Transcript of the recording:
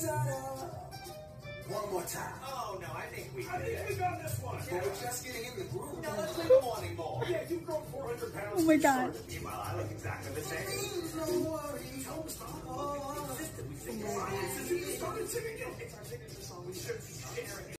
One more time. Oh no, I think we got this one. Yeah, we're just getting in the groove. Now let's leave them wanting more. Yeah, you've grown 400 pounds. Oh my god. Meanwhile, I look exactly the same. No worries. Don't stop. Consistently singing. We started singing it. It's our signature song. We should be sharing it.